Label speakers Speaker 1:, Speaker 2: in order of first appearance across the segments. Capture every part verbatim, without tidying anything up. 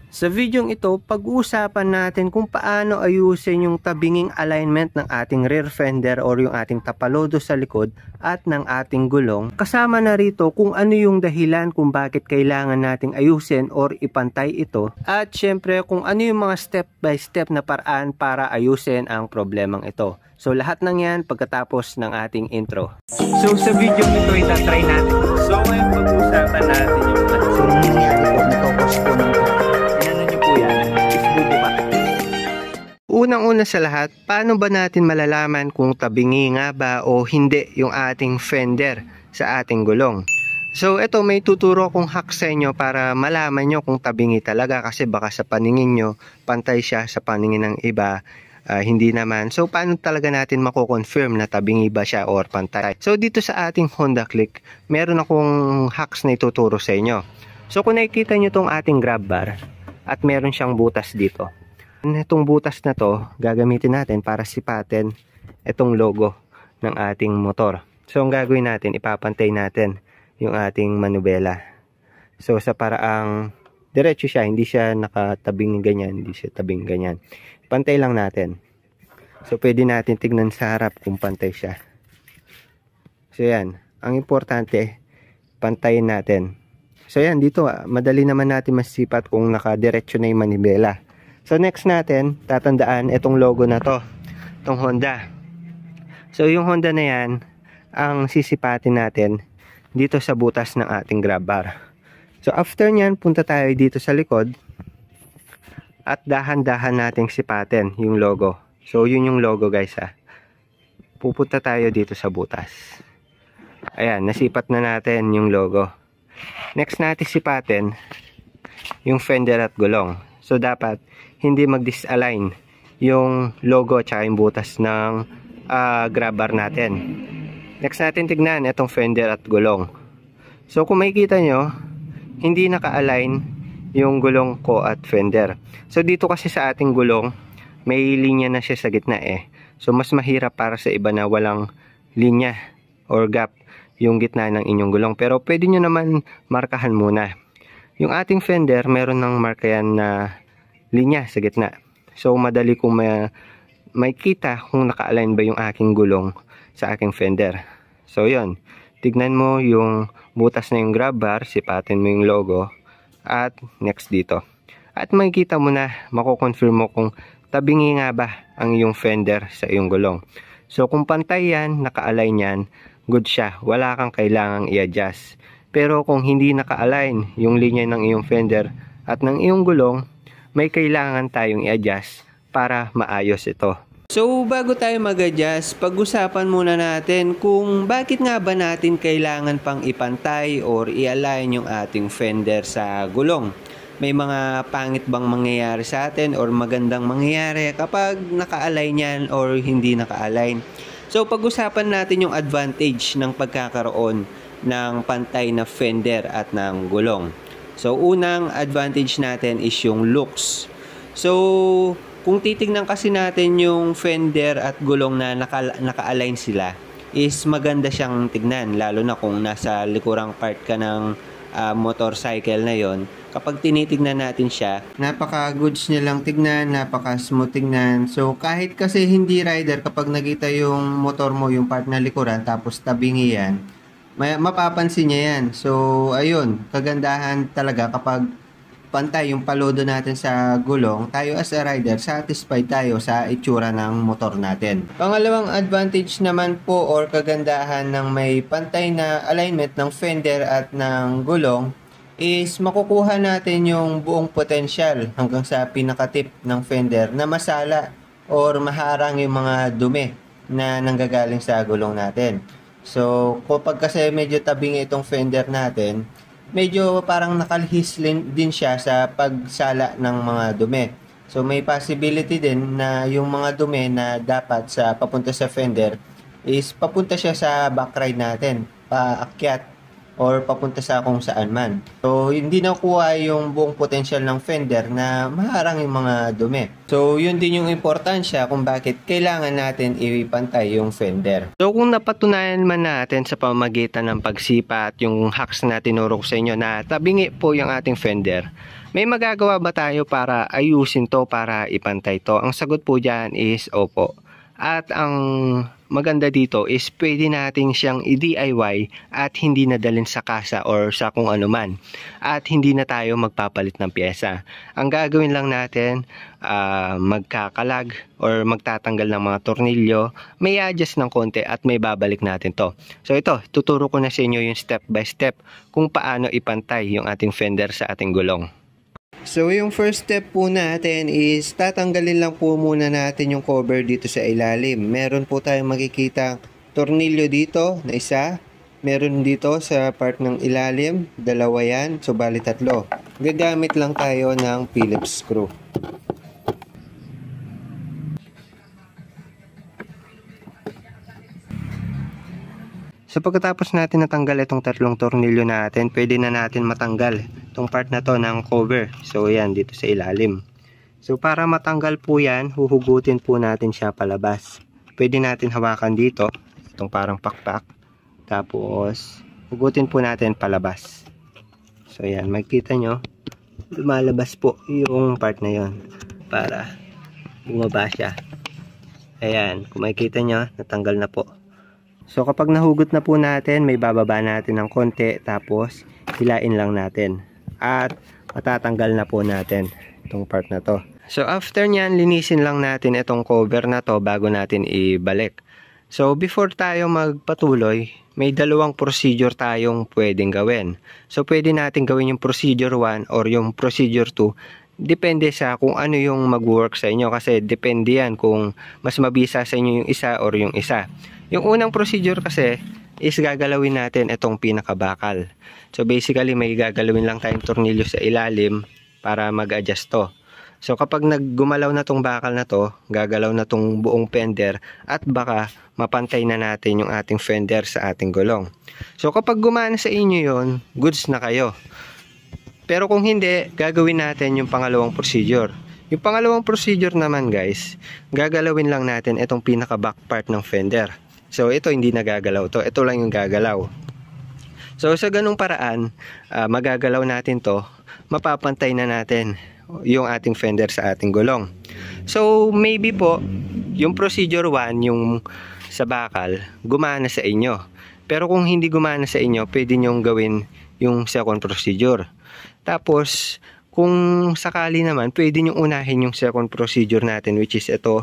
Speaker 1: Sa videong ito, pag-uusapan natin kung paano ayusin yung tabinging alignment ng ating rear fender or yung ating tapalodo sa likod at ng ating gulong. Kasama na rito kung ano yung dahilan kung bakit kailangan nating ayusin or ipantay ito. At syempre kung ano yung mga step by step na paraan para ayusin ang problemang ito. So lahat ng yan pagkatapos ng ating intro. So sa video nito itatry natin. So ngayon pag-uusapan natin yung ano. So nangyayari po, natokos po ng unang-una sa lahat, paano ba natin malalaman kung tabingi nga ba o hindi yung ating fender sa ating gulong? So ito may tuturo akong hack sa inyo para malaman nyo kung tabingi talaga, kasi baka sa paningin nyo pantay siya, sa paningin ng iba uh, hindi naman. So paano talaga natin mako-confirm na tabingi ba siya or pantay? So dito sa ating Honda Click, meron akong hacks na ituturo sa inyo. So kung nakikita nyo tong ating grab bar at meron siyang butas dito, itong butas na to gagamitin natin para sipatin itong logo ng ating motor. So ang gagawin natin, ipapantay natin yung ating manubela. So sa paraang diretso siya, hindi siya nakatabing ganyan, hindi siya tabing ganyan. Pantay lang natin. So pwede natin tignan sa harap kung pantay siya. So yan, ang importante pantayin natin. So yan, dito madali naman natin masipat kung nakadiretso na yung manibela. So next natin, tatandaan itong logo na to, itong Honda. So yung Honda na yan, ang sisipatin natin dito sa butas ng ating grab bar. So after nyan, punta tayo dito sa likod at dahan-dahan nating sipatin yung logo. So yun yung logo guys ha. Pupunta tayo dito sa butas. Ayan, nasipat na natin yung logo. Next natin sipatin yung fender at gulong. So dapat hindi mag-disalign yung logo at yung butas ng uh, grab bar natin. Next natin tignan itong fender at gulong. So kung makikita nyo, hindi naka-align yung gulong ko at fender. So dito kasi sa ating gulong, may linya na siya sa gitna eh. So mas mahirap para sa iba na walang linya or gap yung gitna ng inyong gulong. Pero pwede nyo naman markahan muna. Yung ating fender, meron ng marka yan na linya sa gitna. So madali kong may, may kita kung naka-align ba yung aking gulong sa aking fender. So yun, tignan mo yung butas na yung grab bar, sipatin mo yung logo at next dito. At makikita mo na, mako-confirm mo kung tabingi nga ba ang iyong fender sa iyong gulong. So kung pantay yan, naka-align yan, good siya, wala kang kailangang i-adjust. Pero kung hindi naka-align yung linya ng iyong fender at ng iyong gulong, may kailangan tayong i-adjust para maayos ito. So bago tayo mag-adjust, pag-usapan muna natin kung bakit nga ba natin kailangan pang ipantay or i-align yung ating fender sa gulong. May mga pangit bang mangyayari sa atin or magandang mangyayari kapag naka-align yan or hindi naka-align. So pag-usapan natin yung advantage ng pagkakaroon ng pantay na fender at ng gulong. So, unang advantage natin is yung looks. So, kung titignan kasi natin yung fender at gulong na naka, naka-align sila, is maganda siyang tignan. Lalo na kung nasa likurang part ka ng uh, motorcycle na yon. Kapag tinitignan natin siya, napaka-goods niya lang tignan, napaka-smooth tignan. So, kahit kasi hindi rider, kapag nakita yung motor mo, yung part na likuran, tapos tabingi yan, may mapapansin niya yan. So, ayun, kagandahan talaga kapag pantay yung palodo natin sa gulong, tayo as a rider, satisfied tayo sa itsura ng motor natin. Pangalawang advantage naman po or kagandahan ng may pantay na alignment ng fender at ng gulong is makukuha natin yung buong potential hanggang sa pinakatip ng fender na masala or maharang yung mga dumi na nanggagaling sa gulong natin. So, kapag kasi medyo tabing itong fender natin, medyo parang nakalihis din siya sa pagsala ng mga dumi. So, may possibility din na yung mga dumi na dapat sa papunta sa fender is papunta siya sa back ride natin, paakyat or papunta sa kung saan man. So, hindi nakuha yung buong potential ng fender na maharang yung mga dumi. So, yun din yung importansya kung bakit kailangan natin ipantay yung fender. So, kung napatunayan man natin sa pamamagitan ng pagsipa at yung hacks na tinuro ko sa inyo na tabingi po yung ating fender, May magagawa ba tayo para ayusin to, para ipantay to? Ang sagot po dyan is opo. At ang maganda dito is pwede natin siyang i-D I Y at hindi na dalhin sa kasa or sa kung ano man. At hindi na tayo magpapalit ng pyesa. Ang gagawin lang natin, uh, magkakalag or magtatanggal ng mga tornilyo, may adjust ng konti at may babalik natin to. So ito, tuturo ko na sa inyo yung step by step kung paano ipantay yung ating fender sa ating gulong. So yung first step po natin is tatanggalin lang po muna natin yung cover dito sa ilalim. Meron po tayong makikita tornilyo dito na isa. Meron dito sa part ng ilalim, dalawa yan, so bali tatlo. Gagamit lang tayo ng Phillips screw. So pagkatapos natin natanggal itong tatlong tornilyo natin, pwede na natin matanggal itong part na to ng cover. So yan, dito sa ilalim. So para matanggal po yan, huhugutin po natin siya palabas. Pwede natin hawakan dito, itong parang pakpak. Tapos hugutin po natin palabas. So yan, makikita nyo, lumalabas po yung part na yon para bumaba siya. Ayan, kung makikita nyo, natanggal na po. So kapag nahugot na po natin, may bababa natin ng konti, tapos hilain lang natin. At matatanggal na po natin itong part na to. So after nyan, linisin lang natin itong cover na to bago natin ibalik. So before tayo magpatuloy, may dalawang procedure tayong pwedeng gawin. So pwede natin gawin yung procedure one or yung procedure two. Depende sa kung ano yung mag-work sa inyo, kasi depende yan kung mas mabisa sa inyo yung isa or yung isa. Yung unang procedure kasi is gagalawin natin itong pinakabakal. So basically may gagalawin lang tayong tornilyo sa ilalim para mag-adjust to. So kapag naggumalaw na tong bakal na to, gagalaw na tong buong fender at baka mapantay na natin yung ating fender sa ating gulong. So kapag gumana sa inyo yon, goods na kayo. Pero kung hindi, gagawin natin yung pangalawang procedure. Yung pangalawang procedure naman guys, gagalawin lang natin itong pinaka back part ng fender. So ito hindi nagagalaw to, ito lang yung gagalaw. So sa ganung paraan, uh, magagalaw natin to, mapapantay na natin yung ating fender sa ating gulong. So maybe po, yung procedure one, yung sa bakal, gumana sa inyo. Pero kung hindi gumana sa inyo, pwede nyong gawin yung second procedure. Tapos, kung sakali naman, pwede nyong unahin yung second procedure natin, which is ito.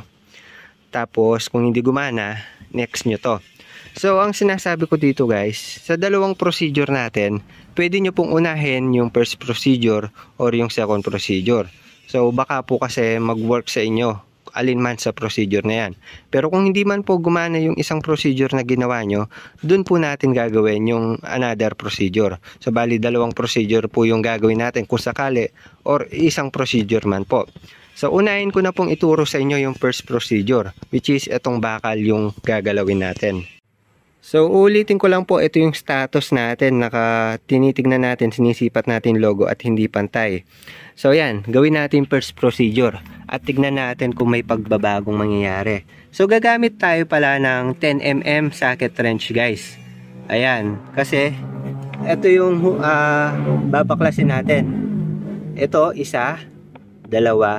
Speaker 1: Tapos, kung hindi gumana, next nyo to. So, ang sinasabi ko dito guys, sa dalawang procedure natin, pwede nyo pong unahin yung first procedure or yung second procedure. So, baka po kasi mag-work sa inyo alin man sa procedure na yan. Pero kung hindi man po gumana yung isang procedure na ginawa nyo, dun po natin gagawin yung another procedure. So bali dalawang procedure po yung gagawin natin kung sakali or isang procedure man po. So unahin ko na pong ituro sa inyo yung first procedure, which is itong bakal yung gagalawin natin. So ulitin ko lang po, ito yung status natin, naka tinitignan natin, sinisipat natin logo at hindi pantay. So yan, gawin natin first procedure at tignan natin kung may pagbabagong mangyayari. So gagamit tayo pala ng ten millimeter socket wrench guys. Ayan, kasi ito yung uh, babaklasin natin. Ito, isa, dalawa,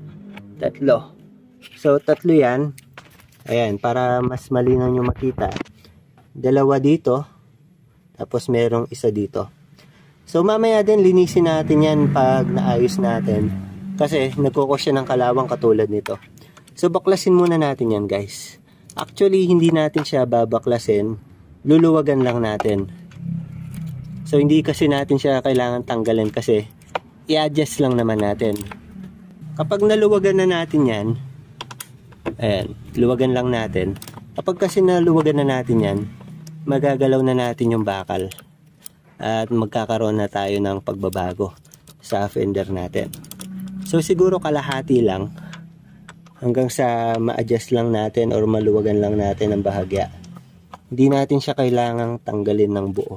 Speaker 1: tatlo. So tatlo yan. Ayan, para mas malinaw nyo makita. Dalawa dito, tapos merong isa dito. So mamaya din linisin natin yan pag naayos natin, kasi nagkukos siya ng kalawang katulad nito. So baklasin muna natin yan guys. Actually hindi natin siya babaklasin, luluwagan lang natin. So hindi kasi natin siya kailangan tanggalin, kasi i-adjust lang naman natin. Kapag naluwagan na natin yan, ayan, luwagan lang natin. Kapag kasi naluwagan na natin yan, magagalaw na natin yung bakal at magkakaroon na tayo ng pagbabago sa fender natin. So siguro kalahati lang hanggang sa ma-adjust lang natin or maluwagan lang natin ang bahagya. Hindi natin siya kailangang tanggalin ng buo.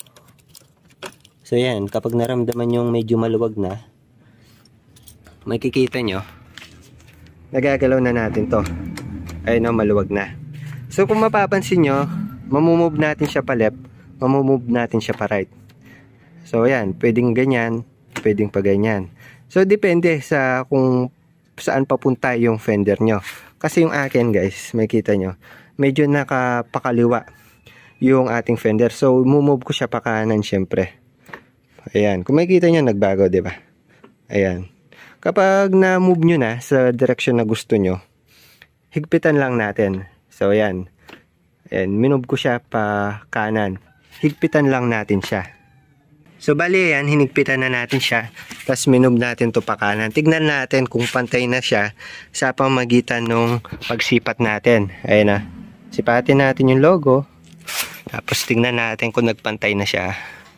Speaker 1: So yan, kapag naramdaman yung medyo maluwag na, makikita nyo, nagagalaw na natin to. Ayun o, maluwag na. So kung mapapansin nyo, mamumove natin siya pa left, mamumove natin siya pa right. So ayan, pwedeng ganyan, pwedeng pa ganyan. So depende sa kung saan papunta yung fender nyo. Kasi yung akin guys, makikita nyo, medyo nakapakaliwa yung ating fender. So mumove ko siya pa kanan syempre. Ayan, kung makikita nyo nagbago, di ba? Ayan. Kapag na-move nyo na sa direction na gusto nyo, higpitan lang natin. So ayan. Ayan, minove ko siya pa kanan. Higpitan lang natin siya. So bali yan, hinigpitan na natin siya. Tapos minove natin to pa kanan. Tignan natin kung pantay na siya sa pamagitan ng pagsipat natin. Ayan na. Sipatin natin yung logo. Tapos tignan natin kung nagpantay na siya.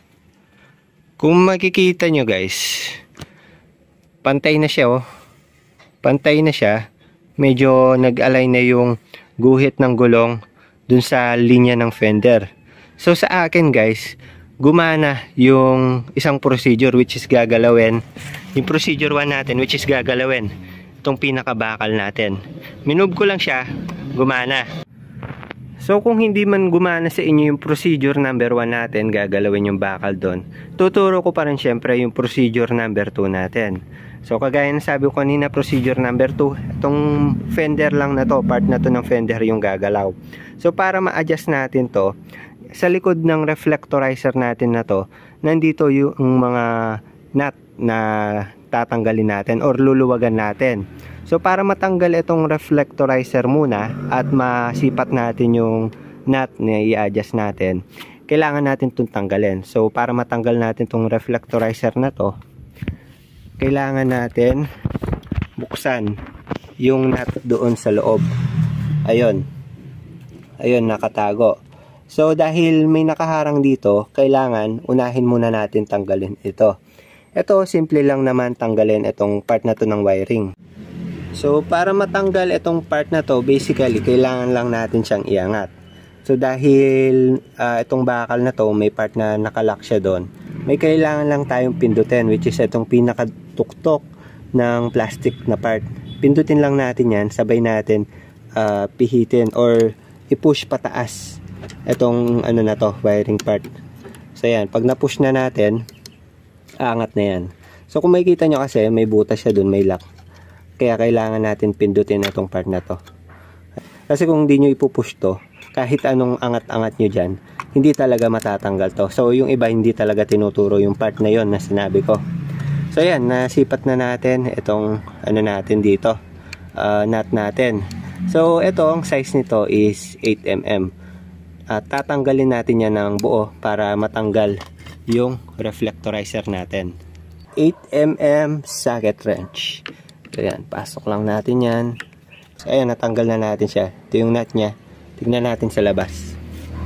Speaker 1: Kung makikita nyo guys, pantay na siya oh. Pantay na siya. Medyo nag-align na yung guhit ng gulong dun sa linya ng fender. So sa akin guys, gumana yung isang procedure which is gagalawin. Yung procedure one natin which is gagalawin itong pinakabakal natin. Minove ko lang siya, gumana. So kung hindi man gumana sa inyo yung procedure number one natin, gagalawin yung bakal doon, tuturo ko pa rin syempre yung procedure number two natin. So kagaya na sabi ko kanina, procedure number two, itong fender lang na to, part na to ng fender yung gagalaw. So para ma-adjust natin to, sa likod ng reflectorizer natin na to, nandito yung mga nut na tatanggalin natin or luluwagan natin. So para matanggal itong reflectorizer muna at masipat natin yung nut na i-adjust natin, kailangan natin itong tanggalin. So para matanggal natin itong reflectorizer na to, kailangan natin buksan yung nut doon sa loob. Ayun. Ayun, nakatago. So dahil may nakaharang dito, kailangan unahin muna natin tanggalin ito. Ito, simple lang naman tanggalin itong part na to ng wiring. So para matanggal itong part na to, basically kailangan lang natin siyang iangat. So dahil uh, itong bakal na to, may part na nakalock siya doon, may kailangan lang tayong pindutin, which is itong pinakatuktok ng plastic na part. Pindutin lang natin yan, sabay natin uh, pihitin or i-push pataas itong ano na to, wiring part. So yan, pag na-push na natin, aangat na yan. So kung makikita nyo kasi, may butas siya dun, may lock. Kaya kailangan natin pindutin itong part na to. Kasi kung hindi nyo ipupush to, kahit anong angat-angat nyo dyan, hindi talaga matatanggal to. So yung iba hindi talaga tinuturo yung part na yon na sinabi ko. So yan, nasipat na natin itong ano natin dito, uh, nut natin. So ito, ang size nito is eight millimeters. At tatanggalin natin yan ng buo para matanggal yung reflectorizer natin. eight millimeter socket wrench. So yan, pasok lang natin yan. So ayan, natanggal na natin siya. Ito yung nut nya. Tignan natin sa labas.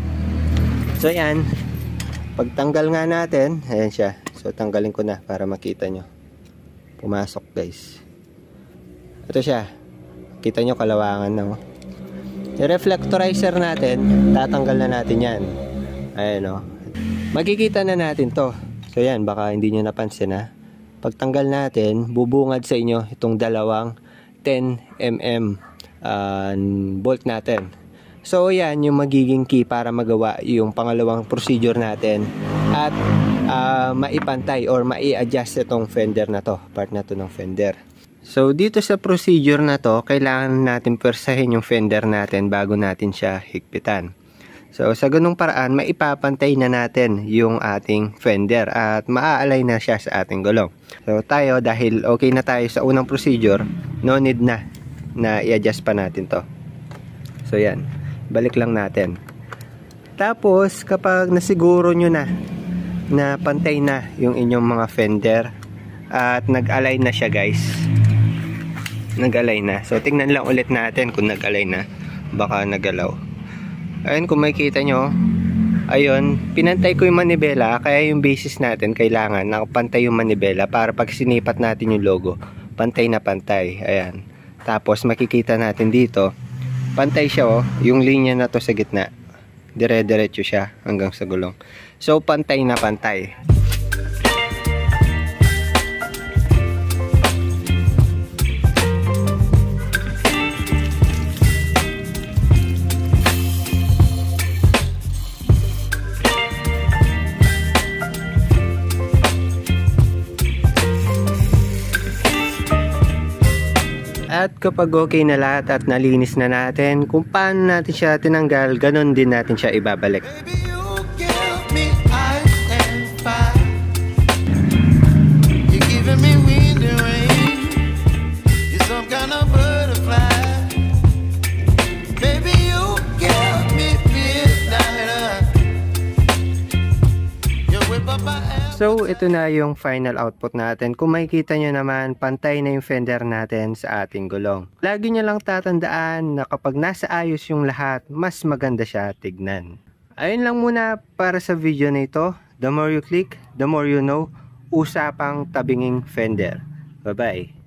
Speaker 1: So ayan, pagtanggal nga natin, ayan siya. So tanggalin ko na para makita nyo. Pumasok guys. Ito siya. Kita nyo kalawangan na. Oh. Yung reflectorizer natin, tatanggal na natin yan. Ayan o. Oh. Magkikita na natin to. So yan, baka hindi nyo napansin ha. Pagtanggal natin, bubungad sa inyo itong dalawang ten millimeter uh, bolt natin. So yan yung magiging key para magawa yung pangalawang procedure natin at uh, maipantay or mai-adjust itong fender na to, part na to ng fender. So dito sa procedure na to, kailangan natin persahin yung fender natin bago natin siya higpitan. So sa ganung paraan, maipapantay na natin yung ating fender at maa-align na siya sa ating gulong. So tayo, dahil okay na tayo sa unang procedure, no need na na i-adjust pa natin to. So yan, balik lang natin. Tapos kapag nasiguro nyo na na pantay na yung inyong mga fender at nag-align na siya guys, nag-align na. So tingnan lang ulit natin kung nag-align na, baka nagalaw. Ayun, kung makikita nyo, ayun, pinantay ko yung manibela, kaya yung basis natin kailangan nakapantay yung manibela para pag sinipat natin yung logo, pantay na pantay. Ayan. Tapos makikita natin dito, pantay siya oh, yung linya na to sa gitna, dire-diretso siya hanggang sa gulong. So pantay na pantay. At kapag okay na lahat at nalinis na natin, kung paano natin siya tinanggal, ganon din natin siya ibabalik.
Speaker 2: Baby, you give me ice and fire. You're giving me wind and rain. You're some kind of butterfly. Baby, you give me midnight. You whip up my ass.
Speaker 1: So, ito na yung final output natin. Kung makikita nyo naman, pantay na yung fender natin sa ating gulong. Lagi nyo lang tatandaan na kapag nasa ayos yung lahat, mas maganda siya tignan. Ayun lang muna para sa video na ito. The more you click, the more you know. Usapang tabinging fender. Bye-bye.